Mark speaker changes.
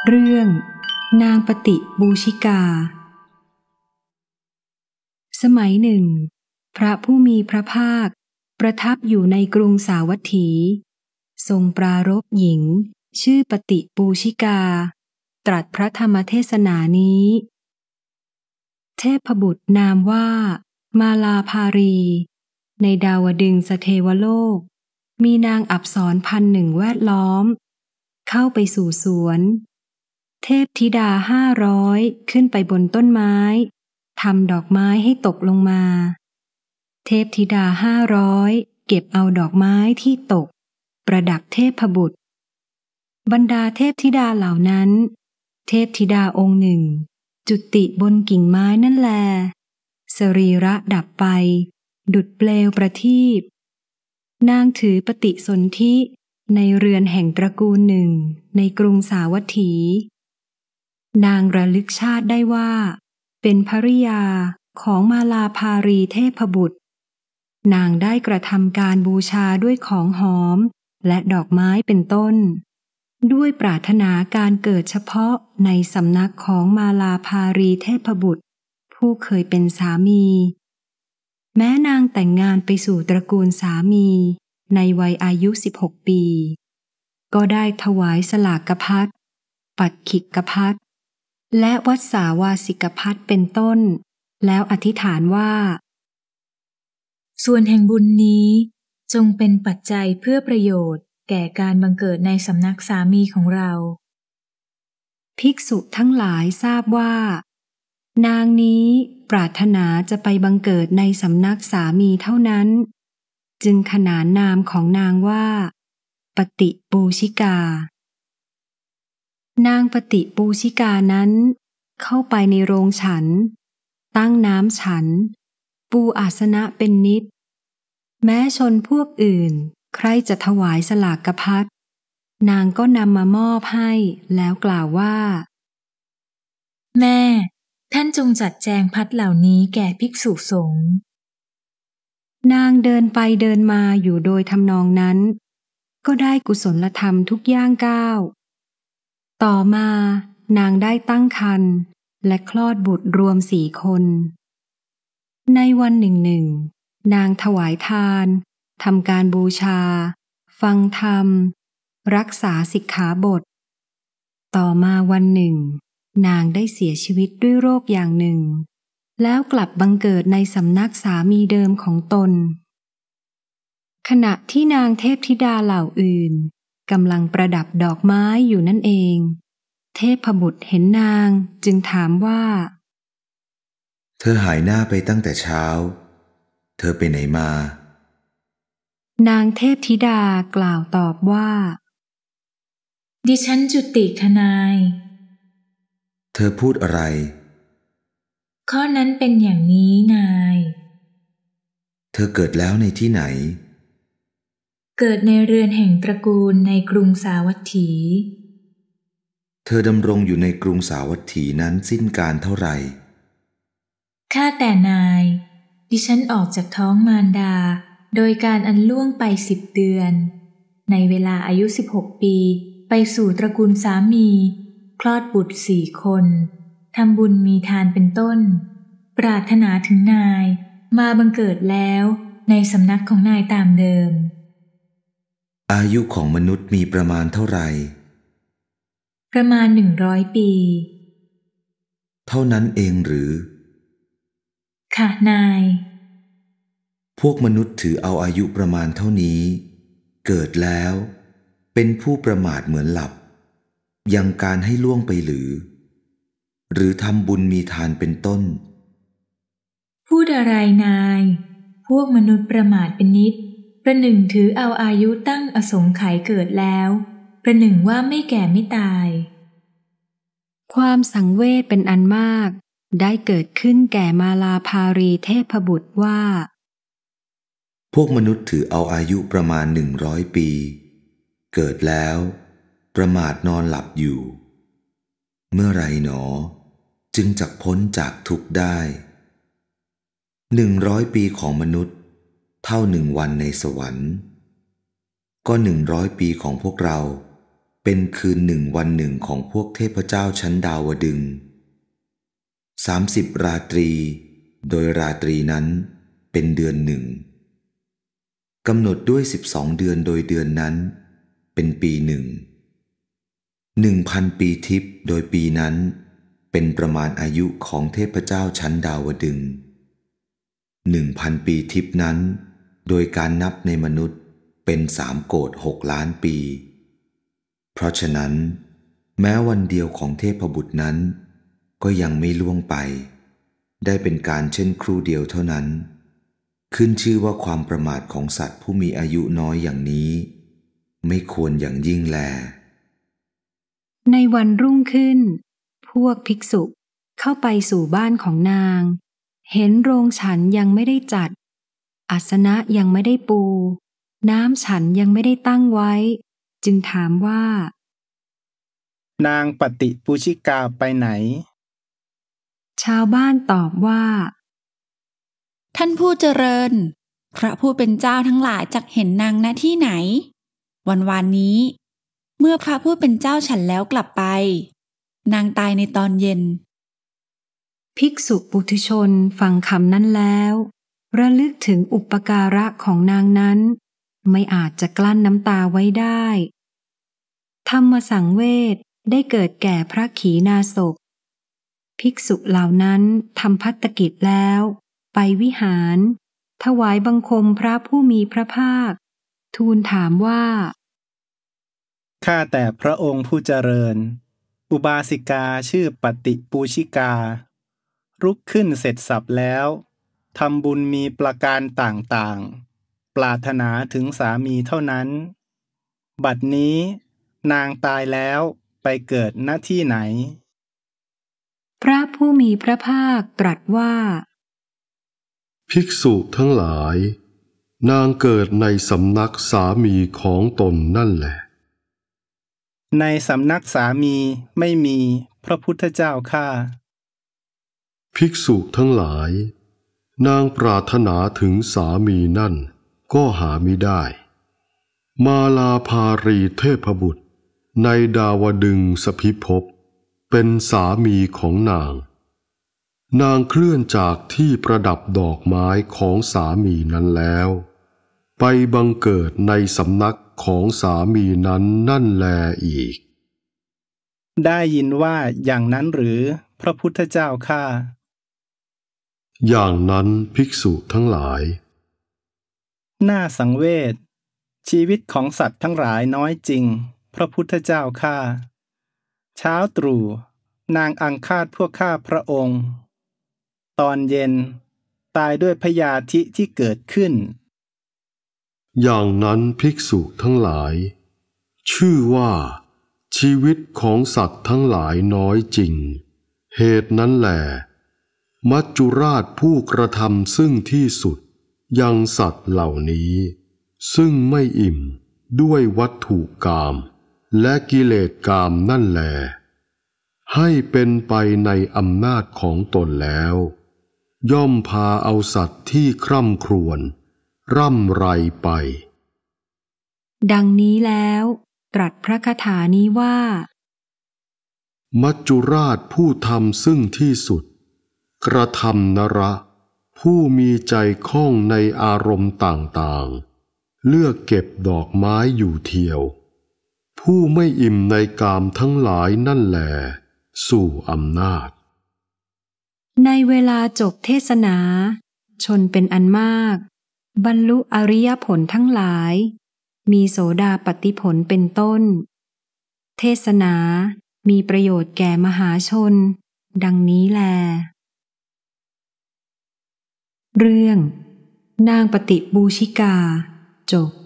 Speaker 1: เรื่องนางปฏิบูชิกาสมัยหนึ่งพระผู้มีพระภาคประทับอยู่ในกรุงสาวัตถีทรงปรารภหญิงชื่อปฏิบูชิกาตรัสพระธรรมเทศนานี้เทพบุตรนามว่ามาลาภารีในดาวดึงสเทวโลกมีนางอัปสร1,000แวดล้อมเข้าไปสู่สวนเทพธิดา500ขึ้นไปบนต้นไม้ทำดอกไม้ให้ตกลงมาเทพธิดา500เก็บเอาดอกไม้ที่ตกประดับเทพบุตรบรรดาเทพธิดาเหล่านั้นเทพธิดาองค์หนึ่งจุติบนกิ่งไม้นั่นแลสรีระดับไปดุจเปลวประทีปนางถือปฏิสนธิในเรือนแห่งตระกูลหนึ่งในกรุงสาวัตถีนางระลึกชาติได้ว่าเป็นภริยาของมาลาภารีเทพบุตรนางได้กระทำการบูชาด้วยของหอมและดอกไม้เป็นต้นด้วยปรารถนาการเกิดเฉพาะในสำนักของมาลาภารีเทพบุตรผู้เคยเป็นสามีแม้นางแต่งงานไปสู่ตระกูลสามีในวัยอายุ16 ปีก็ได้ถวายสลากภัตปัดขิกภัตและวัสสาวาสิกภัตเป็นต้นแล้วอธิษฐานว่า
Speaker 2: ส่วนแห่งบุญนี้จงเป็นปัจจัยเพื่อประโยชน์แก่การบังเกิดในสำนักสามีของเรา
Speaker 1: ภิกษุทั้งหลายทราบว่านางนี้ปรารถนาจะไปบังเกิดในสำนักสามีเท่านั้นจึงขนานนามของนางว่าปฏิบูชิกานางปฏิบูชิกานั้นเข้าไปในโรงฉันตั้งน้ำฉันปูอาสนะเป็นนิดแม้ชนพวกอื่นใครจะถวายสลากภัตนางก็นำมามอบให้แล้วกล่าวว่า
Speaker 2: แม่ท่านจงจัดแจงภัตเหล่านี้แก่ภิกษุสงฆ์
Speaker 1: นางเดินไปเดินมาอยู่โดยทำนองนั้นก็ได้กุศลธรรมทุกย่างก้าวต่อมานางได้ตั้งครรภ์และคลอดบุตรรวม4 คนในวันหนึ่งนางถวายทานทำการบูชาฟังธรรมรักษาสิกขาบทต่อมาวันหนึ่งนางได้เสียชีวิตด้วยโรคอย่างหนึ่งแล้วกลับบังเกิดในสำนักสามีเดิมของตนขณะที่นางเทพธิดาเหล่าอื่นกำลังประดับดอกไม้อยู่นั่นเองเทพบุตรเห็นนางจึงถามว่า
Speaker 3: เธอหายหน้าไปตั้งแต่เช้าเธอไปไหนมาน
Speaker 1: างเทพธิดากล่าวตอบว่า
Speaker 2: ดิฉันจุติคณาย
Speaker 3: เธอพูดอะไร
Speaker 2: ข้อนั้นเป็นอย่างนี้นาย
Speaker 3: เธอเกิดแล้วในที่ไหน
Speaker 2: เกิดในเรือนแห่งตระกูลในกรุงสาวัตถี
Speaker 3: เธอดำรงอยู่ในกรุงสาวัตถีนั้นสิ้นกาลเท่าไหร่
Speaker 2: ข้าแต่นายดิฉันออกจากท้องมารดาโดยการอันล่วงไป10 เดือนในเวลาอายุ16 ปีไปสู่ตระกูลสามีคลอดบุตร4 คนทำบุญมีทานเป็นต้นปรารถนาถึงนายมาบังเกิดแล้วในสำนักของนายตามเดิม
Speaker 3: อายุของมนุษย์มีประมาณเท่าไหร่
Speaker 2: ประมาณ100 ปี
Speaker 3: เท่านั้นเองหรือ
Speaker 2: ค่ะนาย
Speaker 3: พวกมนุษย์ถือเอาอายุประมาณเท่านี้เกิดแล้วเป็นผู้ประมาทเหมือนหลับยังการให้ล่วงไปหรือทำบุญมีทานเป็นต้น
Speaker 2: พูดอะไรนายพวกมนุษย์ประมาทเป็นนิดประหนึ่งถือเอาอายุตั้งอสงไขยเกิดแล้วประหนึ่งว่าไม่แก่ไม่ตาย
Speaker 1: ความสังเวชเป็นอันมากได้เกิดขึ้นแก่มาลาภารีเทพบุตรว่า
Speaker 3: พวกมนุษย์ถือเอาอายุประมาณ100 ปีเกิดแล้วประมาทนอนหลับอยู่เมื่อไรหนอจึงจักพ้นจากทุกข์ได้100 ปีของมนุษย์เท่า1 วันในสวรรค์ก็100 ปีของพวกเราเป็นคืนหนึ่งวันหนึ่งของพวกเทพเจ้าชั้นดาวดึงส์30 ราตรีโดยราตรีนั้นเป็นเดือนหนึ่งกำหนดด้วย12 เดือนโดยเดือนนั้นเป็นปีหนึ่ง1,000 ปีทิพย์โดยปีนั้นเป็นประมาณอายุของเทพเจ้าชั้นดาวดึงส์1,000 ปีทิพย์นั้นโดยการนับในมนุษย์เป็น3 โกฏ 6 ล้านปีเพราะฉะนั้นแม้วันเดียวของเทพบุตรนั้นก็ยังไม่ล่วงไปได้เป็นการเช่นครู่เดียวเท่านั้นขึ้นชื่อว่าความประมาทของสัตว์ผู้มีอายุน้อยอย่างนี้ไม่ควรอย่างยิ่งแล
Speaker 1: ในวันรุ่งขึ้นพวกภิกษุเข้าไปสู่บ้านของนางเห็นโรงฉันยังไม่ได้จัดอาสนะยังไม่ได้ปูน้ำฉันยังไม่ได้ตั้งไว้จึงถามว่าน
Speaker 4: างปฏิปูชิกาไปไหน
Speaker 1: ชาวบ้านตอบว่า
Speaker 5: ท่านผู้เจริญพระผู้เป็นเจ้าทั้งหลายจักเห็นนางณที่ไหนวันนี้เมื่อพระผู้เป็นเจ้าฉันแล้วกลับไปนางตายในตอนเย็น
Speaker 1: ภิกษุปุถุชนฟังคำนั้นแล้วระลึกถึงอุปการะของนางนั้นไม่อาจจะกลั้นน้ำตาไว้ได้ธรรมสังเวชได้เกิดแก่พระขีณาสพภิกษุเหล่านั้นทำภัตตกิจแล้วไปวิหารถวายบังคมพระผู้มีพระภาคทูลถามว่า
Speaker 4: ข้าแต่พระองค์ผู้เจริญอุบาสิกาชื่อปฏิปูชิกาลุกขึ้นเสร็จสับแล้วทำบุญมีประการต่างๆปรารถนาถึงสามีเท่านั้นบัดนี้นางตายแล้วไปเกิดณที่ไหน
Speaker 1: พระผู้มีพระภาคตรัสว่า
Speaker 6: ภิกษุทั้งหลายนางเกิดในสำนักสามีของตนนั่นแหละ
Speaker 4: ในสำนักสามีไม่มีพระพุทธเจ้าข้า
Speaker 6: ภิกษุทั้งหลายนางปรารถนาถึงสามีนั่นก็หามิได้มาลาภารีเทพบุตรในดาวดึงสภิภพเป็นสามีของนางเคลื่อนจากที่ประดับดอกไม้ของสามีนั้นแล้วไปบังเกิดในสำนักของสามีนั้นนั่นแลอีก
Speaker 4: ได้ยินว่าอย่างนั้นหรือพระพุทธเจ้าข้า
Speaker 6: อย่างนั้นภิกษุทั้งหลาย
Speaker 4: น่าสังเวชชีวิตของสัตว์ทั้งหลายน้อยจริงพระพุทธเจ้าข้าเช้าตรู่นางอังคาดพวกข้าพระองค์ตอนเย็นตายด้วยพยาธิที่เกิดขึ้น
Speaker 6: อย่างนั้นภิกษุทั้งหลายชื่อว่าชีวิตของสัตว์ทั้งหลายน้อยจริงเหตุนั้นแหละมัจจุราชผู้กระทำซึ่งที่สุดยังสัตว์เหล่านี้ซึ่งไม่อิ่มด้วยวัตถุกามและกิเลสกามนั่นแลให้เป็นไปในอำนาจของตนแล้วย่อมพาเอาสัตว์ที่คร่ำครวญร่ำไรไป
Speaker 1: ดังนี้แล้วตรัสพระคาถานี้ว่า
Speaker 6: มัจจุราชผู้ทำซึ่งที่สุดกระทำนระผู้มีใจคล่องในอารมณ์ต่างๆเลือกเก็บดอกไม้อยู่เทียวผู้ไม่อิ่มในกามทั้งหลายนั่นแหละสู่อำนาจ
Speaker 1: ในเวลาจบเทศนาชนเป็นอันมากบรรลุอริยผลทั้งหลายมีโสดาปัตติผลเป็นต้นเทศนามีประโยชน์แก่มหาชนดังนี้แลเรื่องนางปฏิบูชิกาจบ